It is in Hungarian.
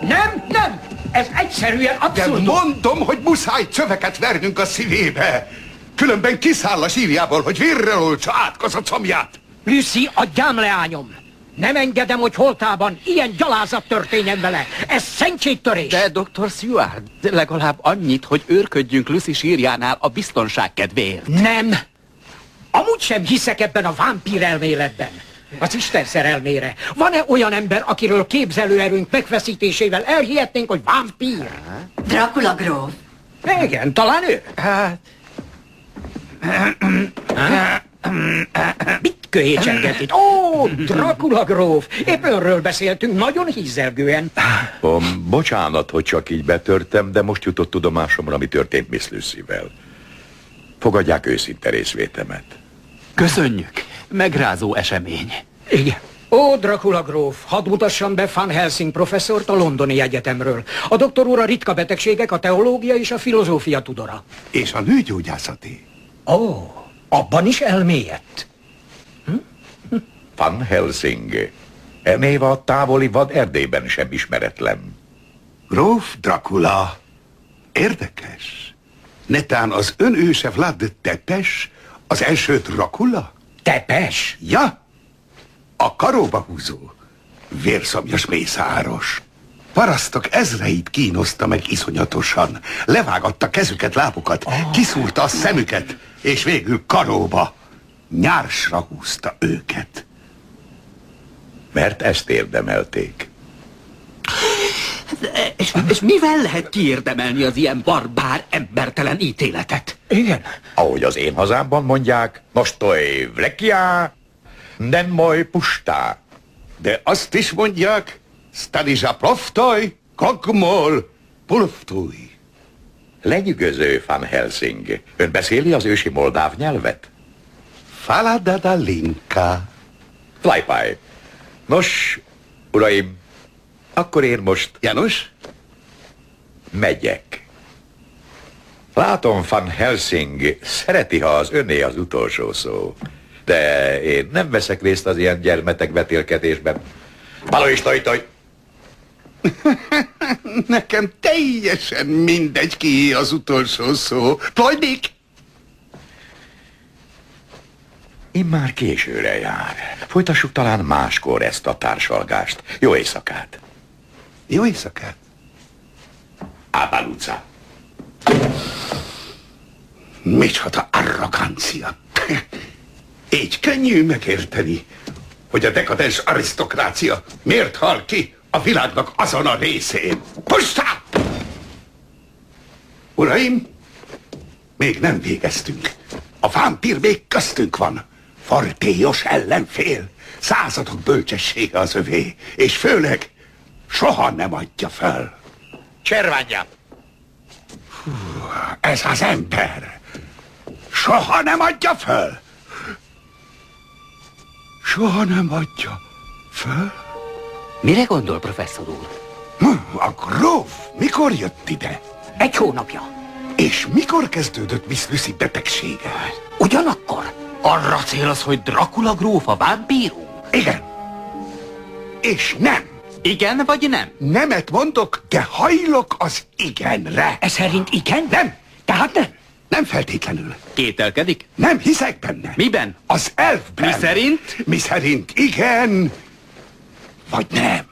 Nem! Ez egyszerűen abszurdum. De mondom, hogy muszáj csöveket vernünk a szívébe. Különben kiszáll a sírjából, hogy vérre oltsa átkoz a comját. Lucy, a gyámleányom. Nem engedem, hogy holtában ilyen gyalázat történjen vele. Ez szentségtörés. De, Dr. Seward, legalább annyit, hogy őrködjünk Lucy sírjánál a biztonság kedvéért. Nem. Amúgy sem hiszek ebben a vámpír elméletben. Az Isten szerelmére. Van-e olyan ember, akiről képzelőerőnk megfeszítésével elhihetnénk, hogy vámpír? Dracula gróf. Igen, talán ő. Mit köhécsenget itt? Ó, Dracula gróf. Épp önről beszéltünk, nagyon hízelgően. Bocsánat, hogy csak így betörtem, de most jutott tudomásomra, mi történt Miss Lucyvel. Fogadják őszinte részvétemet. Köszönjük. Megrázó esemény. Igen. Ó, Dracula gróf, hadd mutassam be Van Helsing professzort a Londoni Egyetemről. A doktor úr a ritka betegségek, a teológia és a filozófia tudora. És a nőgyógyászati. Ó, abban is elmélyedt. Van Helsing. E név a távoli vad Erdélyben sem ismeretlen. Gróf Dracula. Érdekes. Netán az ön őse Vlad Tepes, az első Dracula? Tepes? Ja, a karóba húzó, vérszomjas mészáros. Parasztok ezreit kínozta meg iszonyatosan. Levágatta kezüket, lábukat, kiszúrta a szemüket, és végül karóba, nyársra húzta őket. Mert ezt érdemelték. És mivel lehet kiérdemelni az ilyen barbár, embertelen ítéletet? Igen. Ahogy az én hazámban mondják, nostoj vlekia, nem moj pustá. De azt is mondják, stadizsa proftoj, kokmol, pulftuj. Lenyűgöző, Van Helsing. Ön beszéli az ősi moldáv nyelvet? Faladadalinka. Flypie. Nos, uraim, akkor én most... János? Megyek. Látom, Van Helsing szereti, ha az öné az utolsó szó. De én nem veszek részt az ilyen gyermetek vetélkedésben. Halló is, toj! Nekem teljesen mindegy, ki az utolsó szó. Plojdik! Immár későre jár. Folytassuk talán máskor ezt a társalgást. Jó éjszakát! Jó éjszakát! Ábálúca! Micsoda arrogancia! Így könnyű megérteni, hogy a dekadens arisztokrácia miért hal ki a világnak azon a részén. Pusztá! Uraim, még nem végeztünk. A vámpír még köztünk van. Fortélyos ellenfél. Századok bölcsessége az övé. És főleg soha nem adja fel. Cserványja! Ez az ember soha nem adja fel. Soha nem adja föl? Mire gondol, professzor úr? A gróf mikor jött ide? 1 hónapja. És mikor kezdődött Miss Lucy betegsége? Ugyanakkor? Arra céloz, hogy Dracula gróf a vámpírunk? Igen. És nem. Igen vagy nem? Nemet mondok, de hajlok az igenre. Ez szerint igen? Nem. Tehát nem? Nem feltétlenül. Kételkedik? Nem hiszek benne. Miben? Az elfben. Mi szerint? Mi szerint igen, vagy nem.